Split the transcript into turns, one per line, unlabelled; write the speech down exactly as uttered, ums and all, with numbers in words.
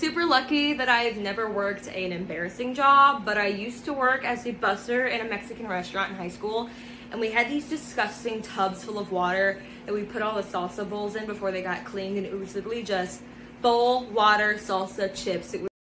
super lucky that I've never worked an embarrassing job, but I used to work as a busser in a Mexican restaurant in high school, and we had these disgusting tubs full of water that we put all the salsa bowls in before they got cleaned, and it was literally just bowl, water, salsa, chips. It was